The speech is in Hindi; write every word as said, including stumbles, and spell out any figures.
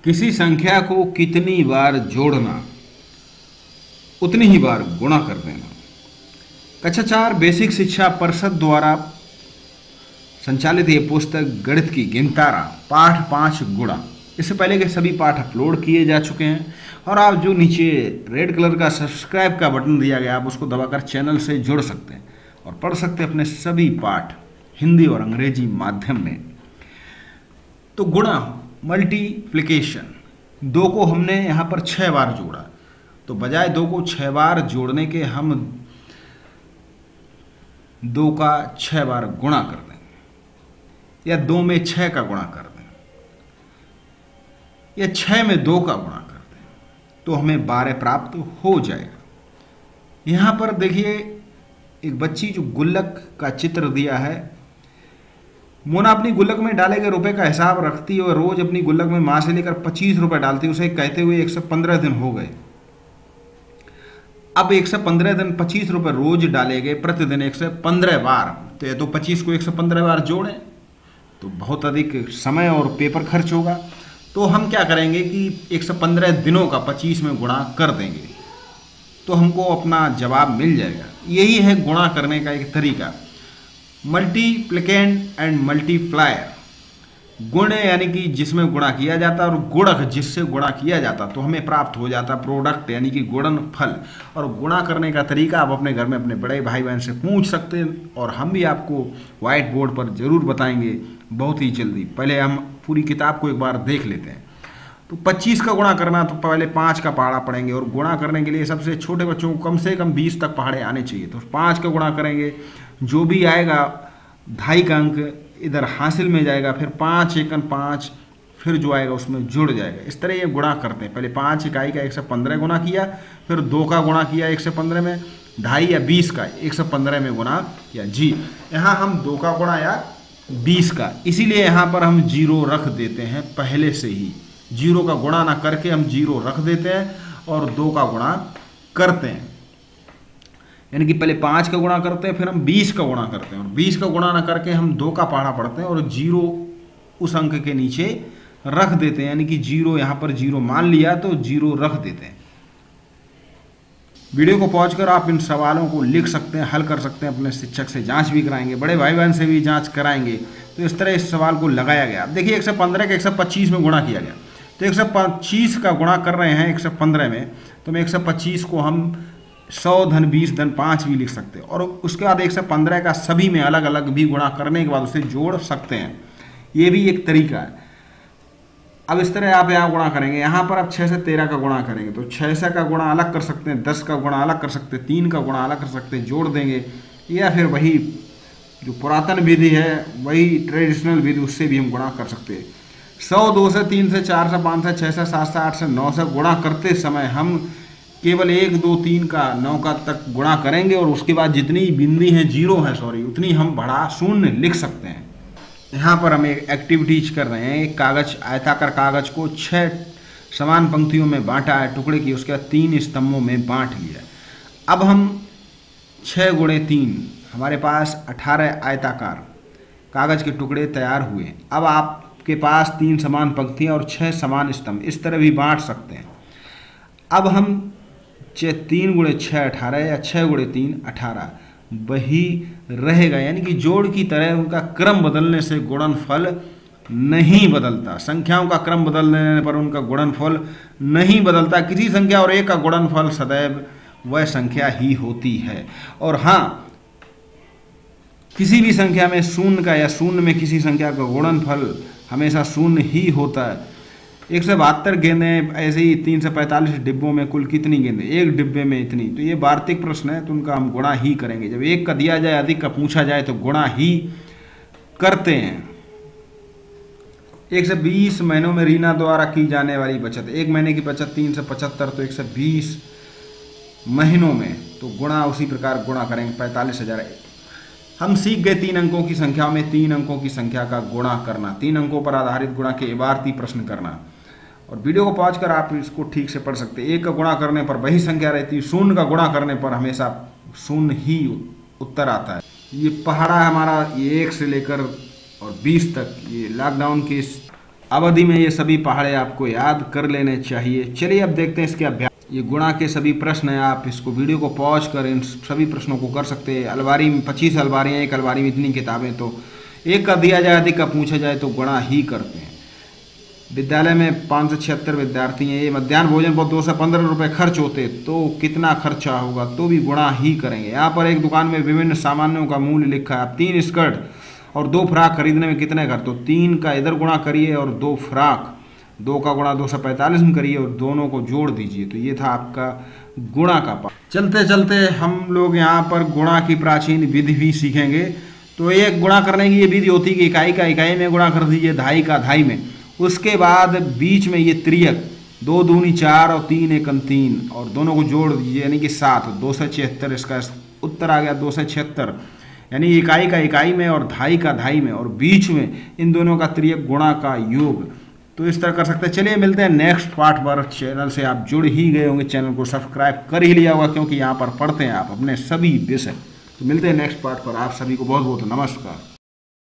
किसी संख्या को कितनी बार जोड़ना उतनी ही बार गुणा कर देना। कक्षा चार बेसिक शिक्षा परिषद द्वारा संचालित ये पुस्तक गणित की गिनतारा पाठ पाँच गुणा, इससे पहले के सभी पाठ अपलोड किए जा चुके हैं और आप जो नीचे रेड कलर का सब्सक्राइब का बटन दिया गया आप उसको दबाकर चैनल से जुड़ सकते हैं और पढ़ सकते हैं अपने सभी पाठ हिंदी और अंग्रेजी माध्यम में। तो गुणा मल्टीप्लिकेशन, दो को हमने यहाँ पर छः बार जोड़ा, तो बजाय दो को छः बार जोड़ने के हम दो का छः बार गुणा कर दें या दो में छः का गुणा कर दें या छः में दो का गुणा कर दें तो हमें बारह प्राप्त हो जाएगा। यहाँ पर देखिए एक बच्ची जो गुल्लक का चित्र दिया है, मोना अपनी गुल्लक में डाले गए रुपए का हिसाब रखती है और रोज अपनी गुल्लक में माँ से लेकर पच्चीस रुपए डालती है, उसे कहते हुए एक सौ पंद्रह दिन हो गए। अब एक सौ पंद्रह दिन पच्चीस रुपए रोज डाले गए, प्रतिदिन एक सौ पंद्रह बार, तो ये तो पच्चीस को एक सौ पंद्रह बार जोड़ें तो बहुत अधिक समय और पेपर खर्च होगा। तो हम क्या करेंगे कि एक सौ पंद्रह दिनों का पच्चीस में गुणा कर देंगे तो हमको अपना जवाब मिल जाएगा। यही है गुणा करने का एक तरीका। मल्टीप्लिकेंट एंड मल्टीप्लायर, गुण यानी कि जिसमें गुणा किया जाता और गुणक जिससे गुणा किया जाता तो हमें प्राप्त हो जाता प्रोडक्ट यानी कि गुणनफल। और गुणा करने का तरीका आप अपने घर में अपने बड़े भाई बहन से पूछ सकते हैं और हम भी आपको व्हाइट बोर्ड पर जरूर बताएंगे बहुत ही जल्दी। पहले हम पूरी किताब को एक बार देख लेते हैं। तो पच्चीस का गुणा करना तो पहले पाँच का पहाड़ा पढ़ेंगे और गुणा करने के लिए सबसे छोटे बच्चों को कम से कम बीस तक पहाड़े आने चाहिए। तो पाँच का गुणा करेंगे, जो भी आएगा ढाई का अंक इधर हासिल में जाएगा, फिर पाँच एकन पाँच, फिर जो आएगा उसमें जुड़ जाएगा। इस तरह ये गुणा करते हैं। पहले पाँच इकाई का एक सौ पंद्रह गुणा किया, फिर दो का गुणा किया एक सौ पंद्रह में, ढाई या बीस का एक सौ पंद्रह में गुणा किया। जी यहाँ हम दो का गुणा या बीस का, इसीलिए यहाँ पर हम जीरो रख देते हैं पहले से ही। जीरो का गुणा ना करके हम जीरो रख देते हैं और दो का गुणा करते हैं, यानी कि पहले पाँच का गुणा करते हैं फिर हम बीस का गुणा करते हैं और बीस का गुणा ना करके हम दो का पहाड़ा पढ़ते हैं और जीरो उस अंक के नीचे रख देते हैं, यानी कि जीरो यहाँ पर जीरो मान लिया तो जीरो रख देते हैं। वीडियो को पहुँच कर आप इन सवालों को लिख सकते हैं, हल कर सकते हैं, अपने शिक्षक से जांच भी कराएंगे, बड़े भाई बहन से भी जांच कराएंगे। तो इस तरह इस सवाल को लगाया गया। अब देखिए एक सौ पंद्रह का एक सौ पच्चीस में गुणा किया गया, तो एक सौ पच्चीस का गुणा कर रहे हैं एक सौ पंद्रह में, तो मैं एक सौ पच्चीस को हम सौ धन बीस धन पाँच भी लिख सकते हैं और उसके बाद एक सौ पंद्रह का सभी में अलग अलग भी गुणा करने के बाद उसे जोड़ सकते हैं। ये भी एक तरीका है। अब इस तरह आप यहाँ गुणा करेंगे, यहाँ पर आप छः से तेरह का गुणा करेंगे तो छः से का गुणा अलग कर सकते हैं, दस का गुणा अलग कर सकते हैं, तीन का गुणा अलग कर सकते हैं, जोड़ देंगे, या फिर वही जो पुरातन विधि है वही ट्रेडिशनल विधि उससे भी हम गुणा कर सकते हैं। सौ, दो से, तीन से, चार से, पाँच से, छः से, सात से, आठ से, नौ से गुणा करते समय हम केवल एक दो तीन का नौ का तक गुणा करेंगे और उसके बाद जितनी बिंदी हैं जीरो है सॉरी उतनी हम बढ़ा शून्य लिख सकते हैं। यहाँ पर हम एक एक्टिविटीज कर रहे हैं। एक कागज, आयताकार कागज को छह समान पंक्तियों में बांटा है, टुकड़े की, उसके बाद तीन स्तंभों में बांट लिया। अब हम छः गुणे तीन, हमारे पास अठारह आयताकार कागज के टुकड़े तैयार हुए। अब आपके पास तीन समान पंक्तियाँ और छः समान स्तंभ, इस तरह भी बांट सकते हैं। अब हम तीन गुणे छः अठारह या छः गुणे तीन अठारह वही रहेगा, यानी कि जोड़ की तरह उनका क्रम बदलने से गुणनफल नहीं बदलता। संख्याओं का क्रम बदलने पर उनका गुणनफल नहीं बदलता। किसी संख्या और एक का गुणनफल सदैव वह संख्या ही होती है। और हाँ, किसी भी संख्या में शून्य का या शून्य में किसी संख्या का गुणनफल हमेशा शून्य ही होता है। एक सौ बहत्तर गेंदें, ऐसे ही तीन सौ पैंतालीस डिब्बों में कुल कितनी गेंदें, एक डिब्बे में इतनी। तो ये वार्तिक प्रश्न है तो उनका हम गुणा ही करेंगे। जब एक का दिया जाए अधिक का पूछा जाए तो गुणा ही करते हैं। एक सौ बीस महीनों में रीना द्वारा की जाने वाली बचत, एक महीने की बचत तीन सौ पचहत्तर, तो एक सौ बीस महीनों में तो गुणा उसी प्रकार गुणा करेंगे पैंतालीस हजार। हम सीख गए तीन अंकों की संख्या में तीन अंकों की संख्या का गुणा करना, तीन अंकों पर आधारित गुणा के इबारती प्रश्न करना। और वीडियो को पहुँच कर आप इसको ठीक से पढ़ सकते हैं। एक का गुणा करने पर वही संख्या रहती है, शून्य का गुणा करने पर हमेशा शून्य ही उत्तर आता है। ये पहाड़ा हमारा ये एक से लेकर और बीस तक, ये लॉकडाउन के अवधि में ये सभी पहाड़े आपको याद कर लेने चाहिए। चलिए अब देखते हैं इसके अभ्यास। ये गुणा के सभी प्रश्न हैं, आप इसको वीडियो को पॉज कर इन सभी प्रश्नों को कर सकते हैं। अलमारी में पच्चीस अलमारियाँ, एक अलमारी में इतनी किताबें, तो एक का दिया जाए अधिक का पूछा जाए तो गुणा ही करते हैं। विद्यालय में पाँच सौ छिहत्तर विद्यार्थी हैं, ये मध्याह्न भोजन पर दो सौ पंद्रह रुपये खर्च होते तो कितना खर्चा होगा, तो भी गुणा ही करेंगे। यहाँ पर एक दुकान में विभिन्न सामानों का मूल्य लिखा है। आप तीन स्कर्ट और दो फ्राक खरीदने में कितने घर, तो तीन का इधर गुणा करिए और दो फ्राक, दो का गुणा दो सौ पैंतालीस में करिए और दोनों को जोड़ दीजिए। तो ये था आपका गुणा का पाठ। चलते चलते हम लोग यहाँ पर गुणा की प्राचीन विधि भी सीखेंगे। तो ये गुणा करने की ये विधि होती है कि इकाई का इकाई में गुणा कर दीजिए, ढाई का ढाई में। उसके बाद बीच में ये त्रियक, दो दूनी चार और तीन एकम तीन, और दोनों को जोड़ दीजिए यानी कि सात, दो सौ छिहत्तर इसका उत्तर आ गया। दो सौ छिहत्तर यानी इकाई का इकाई में और ढाई का ढाई में और बीच में इन दोनों का त्रियक गुणा का योग। तो इस तरह कर सकते हैं। चलिए मिलते हैं नेक्स्ट पार्ट पर। चैनल से आप जुड़ ही गए होंगे, चैनल को सब्सक्राइब कर ही लिया होगा, क्योंकि यहाँ पर पढ़ते हैं आप अपने सभी विषय। तो मिलते हैं नेक्स्ट पार्ट पर। आप सभी को बहुत बहुत नमस्कार।